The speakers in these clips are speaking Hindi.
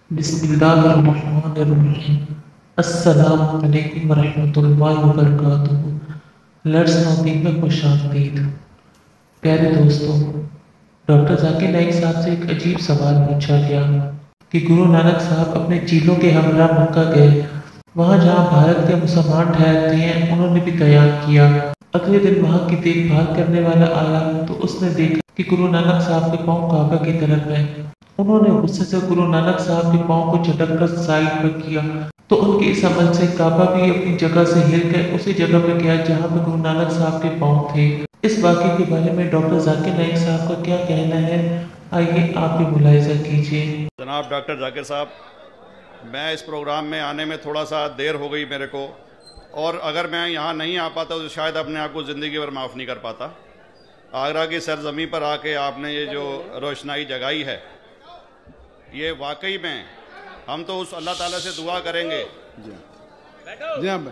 बिस्मिल्लाहिर्रहमानिर्रहीम। अस्सलामु अलैकुम वरहमतुल्लाहि वबरकातुहू। लेट्स नो दीपक व शांतिद। प्यारे दोस्तों, डॉक्टर जाकिर नाइक साहब से एक अजीब सवाल पूछा गया कि गुरु नानक साहब अपने चीलों के हमरा मक्का गए। वहाँ जहाँ भारत के मुसलमान ठहरते हैं उन्होंने भी कयाम किया। अगले दिन वहाँ की देखभाल करने वाला आया तो उसने देखा कि गुरु नानक साहब के पाँव काबा की तरफ हैं। उन्होंने गुस्से से गुरु नानक साहब के पाँव को झटककर साइड पर किया तो उनके इस अमल से काबा भी अपनी जगह से हिल कर उसी जगह पर गया जहाँ पर गुरु नानक साहब के पाँव थे। इस वाक़े के बारे में डॉक्टर जाकिर नाइक साहब का क्या कहना है, आइए आप भी मुलाहिजा कीजिए। जनाब डॉक्टर जाकिर साहब, मैं इस प्रोग्राम में आने में थोड़ा सा देर हो गई मेरे को, और अगर मैं यहाँ नहीं आ पाता तो शायद अपने आप को ज़िंदगी भर माफ़ नहीं कर पाता। आगरा की सरजमी पर आके आपने ये जो रोशनाई जगाई है, ये वाकई में हम तो उस अल्लाह ताला से दुआ करेंगे। जी हाँ,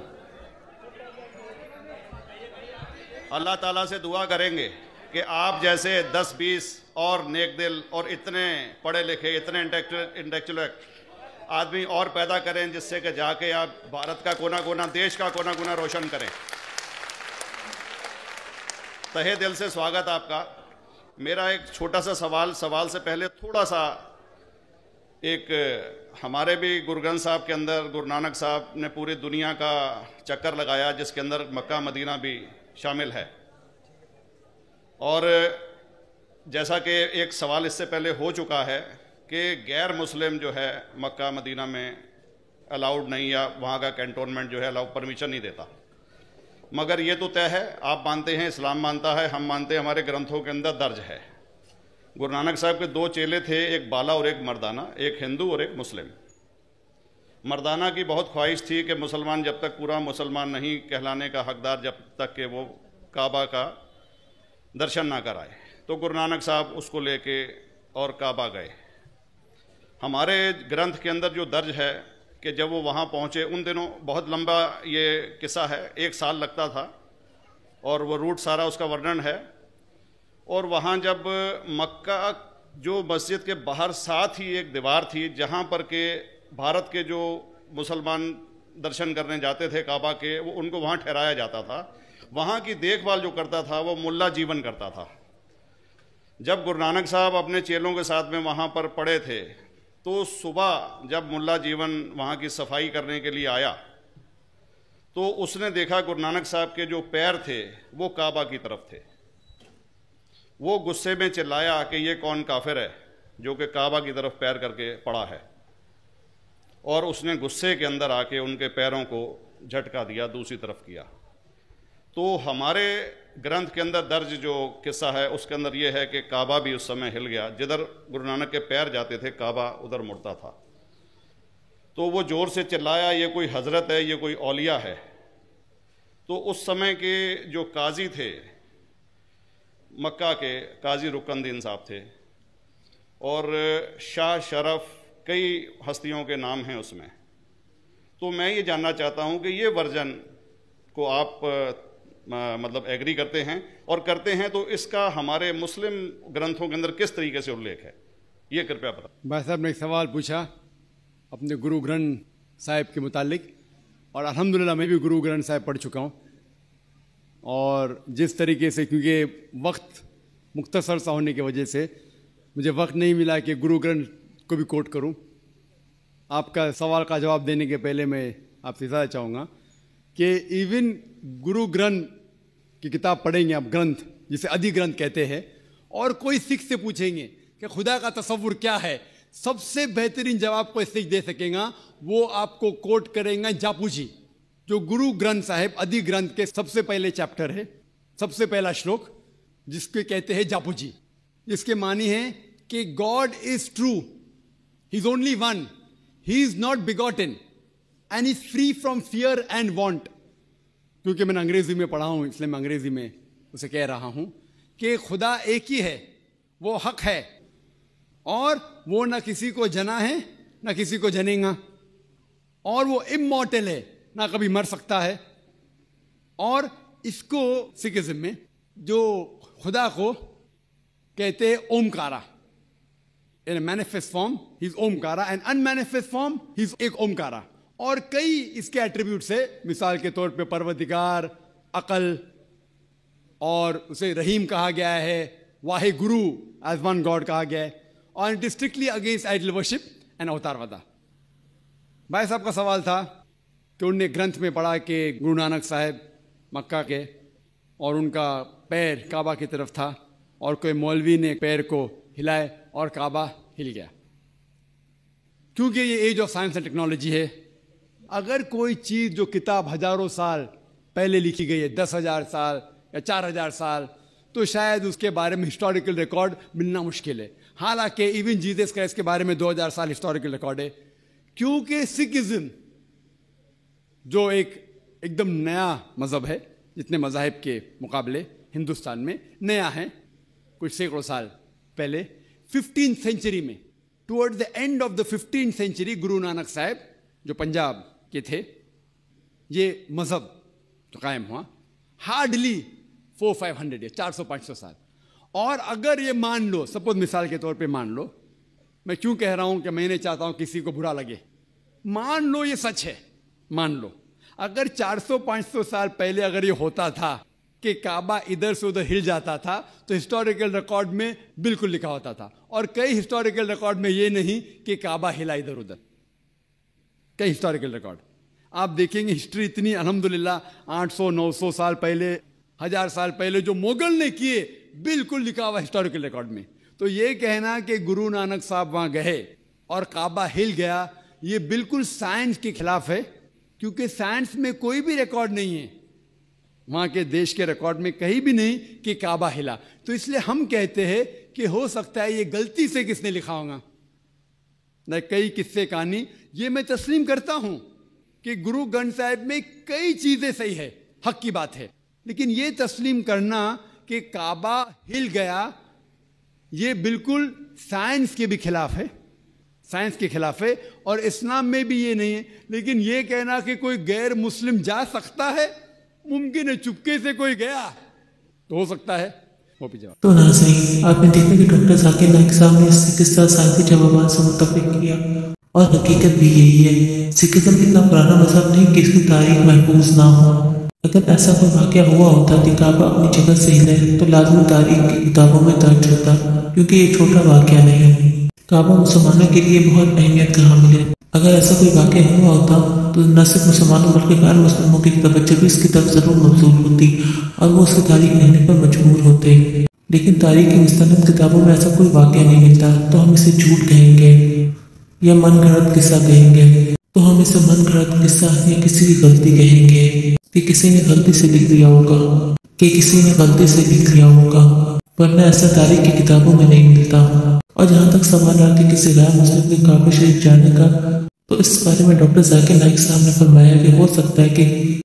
अल्लाह ताला से दुआ करेंगे कि आप जैसे 10-20 और नेक दिल और इतने पढ़े लिखे, इतने इंटेलेक्चुअल आदमी और पैदा करें, जिससे कि जाके आप भारत का कोना कोना, देश का कोना कोना रोशन करें। तहे दिल से स्वागत आपका। मेरा एक छोटा सा सवाल से पहले थोड़ा सा एक, हमारे भी गुरु ग्रंथ साहब के अंदर गुरु नानक साहब ने पूरी दुनिया का चक्कर लगाया, जिसके अंदर मक्का मदीना भी शामिल है। और जैसा कि एक सवाल इससे पहले हो चुका है कि गैर मुस्लिम जो है मक्का मदीना में अलाउड नहीं, या वहाँ का कैंटोनमेंट जो है अलाउ परमिशन नहीं देता। मगर ये तो तय है, आप मानते हैं, इस्लाम मानता है, हम मानते हैं, हमारे ग्रंथों के अंदर दर्ज है। गुरु नानक साहब के 2 चेले थे, एक बाला और एक मर्दाना, एक हिंदू और एक मुस्लिम। मर्दाना की बहुत ख्वाहिश थी कि मुसलमान जब तक पूरा मुसलमान नहीं कहलाने का हकदार, जब तक कि वो काबा का दर्शन ना कराए, तो गुरु नानक साहब उसको लेके और काबा गए। हमारे ग्रंथ के अंदर जो दर्ज है कि जब वो वहाँ पहुँचे, उन दिनों बहुत लंबा ये किस्सा है, 1 साल लगता था, और वो रूट सारा उसका वर्णन है। और वहाँ जब मक्का, जो मस्जिद के बाहर साथ ही एक दीवार थी जहाँ पर के भारत के जो मुसलमान दर्शन करने जाते थे काबा के, वो उनको वहाँ ठहराया जाता था। वहाँ की देखभाल जो करता था वो मुल्ला जीवन करता था। जब गुरु नानक साहब अपने चेलों के साथ में वहाँ पर पड़े थे, तो सुबह जब मुल्ला जीवन वहाँ की सफाई करने के लिए आया, तो उसने देखा गुरु नानक साहब के जो पैर थे वो काबा की तरफ थे। वो गुस्से में चिल्लाया कि ये कौन काफिर है जो कि काबा की तरफ पैर करके पड़ा है, और उसने गुस्से के अंदर आके उनके पैरों को झटका दिया, दूसरी तरफ किया। तो हमारे ग्रंथ के अंदर दर्ज जो किस्सा है उसके अंदर ये है कि काबा भी उस समय हिल गया, जिधर गुरु नानक के पैर जाते थे काबा उधर मुड़ता था। तो वो ज़ोर से चिल्लाया, ये कोई हजरत है, ये कोई औलिया है। तो उस समय के जो काजी थे मक्का के, काजी रुकनदीन साहब थे, और शाह शरफ, कई हस्तियों के नाम हैं उसमें। तो मैं ये जानना चाहता हूँ कि ये वर्जन को आप मतलब एग्री करते हैं, और करते हैं तो इसका हमारे मुस्लिम ग्रंथों के अंदर किस तरीके से उल्लेख है, ये कृपया बताएं। भाई साहब ने एक सवाल पूछा अपने गुरु ग्रंथ साहिब के मुतालिक, और अल्हम्दुलिल्लाह मैं भी गुरु ग्रंथ साहिब पढ़ चुका हूँ। और जिस तरीके से, क्योंकि वक्त मुख्तसर सा होने की वजह से मुझे वक्त नहीं मिला कि गुरु ग्रंथ को भी कोट करूं। आपका सवाल का जवाब देने के पहले मैं आपसे ज़्यादा चाहूँगा कि इवन गुरु ग्रंथ की किताब पढ़ेंगे आप, ग्रंथ जिसे आदि ग्रंथ कहते हैं, और कोई सिख से पूछेंगे कि खुदा का तसव्वुर क्या है, सबसे बेहतरीन जवाब कोई सिख दे सकेगा, वो आपको कोट करेंगे जापू जी, जो गुरु ग्रंथ साहिब आदि ग्रंथ के सबसे पहले चैप्टर है, सबसे पहला श्लोक, जिसके कहते हैं जापू जी। जिसके मानी है कि God is true, he is only one, he is not begotten and is free from fear and want. क्योंकि मैंने अंग्रेजी में पढ़ा हूं, इसलिए मैं अंग्रेजी में उसे कह रहा हूं कि खुदा एक ही है, वो हक है, और वो ना किसी को जना है ना किसी को जनेगा, और वो इमॉर्टल है, ना कभी मर सकता है। और इसको सिखिज्म में जो खुदा को कहते हैं Omkara, in manifest form he is Omkara and unmanifest form he is एक ओमकारा। और कई इसके एट्रीब्यूट्स है, मिसाल के तौर पे परवरदिगार, अकल, और उसे रहीम कहा गया है, Wahe Guru as one God कहा गया है, और it is strictly against idol worship and अवतारवादा। भाई साहब का सवाल था कि उनने ग्रंथ में पढ़ा कि गुरु नानक साहब मक्का के और उनका पैर काबा की तरफ था और कोई मौलवी ने पैर को हिलाए और काबा हिल गया। क्योंकि ये age of science and technology है, अगर कोई चीज़ जो किताब हजारों साल पहले लिखी गई है, 10,000 साल या 4,000 साल, तो शायद उसके बारे में हिस्टोरिकल रिकॉर्ड मिलना मुश्किल है। हालांकि इवन जीसस क्राइस्ट के बारे में 2000 साल हिस्टोरिकल रिकॉर्ड है, क्योंकि सिखिज्म जो एकदम नया मज़हब है, जितने मज़ाहिब के मुकाबले हिंदुस्तान में नया है, कुछ सैकड़ों साल पहले 15th सेंचुरी में, toward the end of the 15th century, Guru Nanak साहब जो पंजाब के थे, ये मज़हब तो कायम हुआ हार्डली 400-500 या 400-500 साल। और अगर ये मान लो, सपोज मिसाल के तौर पे मान लो, मैं क्यों कह रहा हूं कि मैं नहीं चाहता हूं किसी को बुरा लगे, मान लो ये सच है, मान लो अगर 400-500 साल पहले अगर ये होता था कि काबा इधर से उधर हिल जाता था, तो हिस्टोरिकल रिकॉर्ड में बिल्कुल लिखा होता था। और कई हिस्टोरिकल रिकॉर्ड में ये नहीं कि काबा हिला इधर उधर, कई हिस्टोरिकल रिकॉर्ड आप देखेंगे। हिस्ट्री इतनी अल्हम्दुलिल्लाह 800-900 साल पहले, 1000 साल पहले जो मुगल ने किए, बिल्कुल लिखा हुआ हिस्टोरिकल रिकॉर्ड में। तो ये कहना कि गुरु नानक साहब वहां गए और काबा हिल गया, ये बिल्कुल साइंस के खिलाफ है, क्योंकि साइंस में कोई भी रिकॉर्ड नहीं है, वहां के देश के रिकॉर्ड में कहीं भी नहीं कि काबा हिला। तो इसलिए हम कहते हैं कि हो सकता है ये गलती से किसने लिखा होगा न, कई किस्से कहानी। ये मैं तस्लीम करता हूं कि गुरु ग्रंथ साहिब में कई चीजें सही है, हक की बात है, लेकिन ये तस्लीम करना कि काबा हिल गया, ये बिल्कुल साइंस के भी खिलाफ है, साइंस के खिलाफ है। और इस्लाम में भी ये नहीं है। लेकिन ये कहना कि कोई गैर मुस्लिम जा सकता है, मुमकिन है, चुपके से कोई गया तो हो सकता है, वो भी जवाब। तो नाज़रीन, आपने देखा कि डॉक्टर जाकिर नाइक साहब ने इससे किस तरह साइंसी जवाब से मुतफिक किया, और हकीकत भी यही है। सिखिज्म इतना पुराना मजहब नहीं कि इसकी तारीख महफूज ना हो। अगर ऐसा कोई वाक़या हुआ होता कि काबा अपनी जगह से हिले, तो लाजमी तारीख की किताबों में दर्ज होता, क्योंकि ये छोटा वाक़या नहीं है। काबा मुसलमानों के लिए बहुत अहमियत का हामिल है। अगर ऐसा कोई वाक़या हुआ होता तो न सिर्फ मुसलमानों बल्कि गैर मुस्लिमों की तवज्जो भी इसकी तरफ जरूर मबजूल होती और वो उसकी तारीख लिखने पर मजबूर होते। लेकिन तारीख की मुस्तनद किताबों में ऐसा कोई वाक़या नहीं मिलता, तो हम इसे झूठ कहेंगे या मन गढ़ंत किस्सा कहेंगे। तो हम इसे मन गढ़ंत किस्सा या किसी की गलती कहेंगे कि किसी ने गलती से लिख दिया होगा, कि किसी ने गलती से लिख दिया होगा, वरना ऐसा तारीख की किताबों में नहीं मिलता। और जहाँ तक सवाल आ कि किसी गैर मुस्लिम के काबा शरीफ जाने का, तो इस बारे में डॉक्टर जाकिर नाइक साहब ने फरमाया कि हो सकता है कि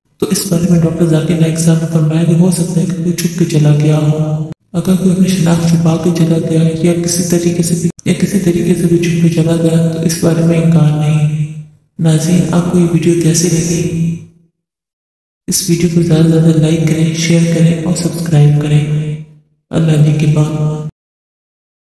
हो सकता है कि कोई छुप के चला गया हो। अगर कोई अपनी शनाख्त छुपा के चला गया या किसी तरीके से भी छुप के चला गया, तो इस बारे में इनकार नहीं। नाज़रीन, आपको ये वीडियो कैसी लगी? इस वीडियो को ज़्यादा से ज़्यादा लाइक करें, शेयर करें और सब्सक्राइब करें। अल्लाह के बाद।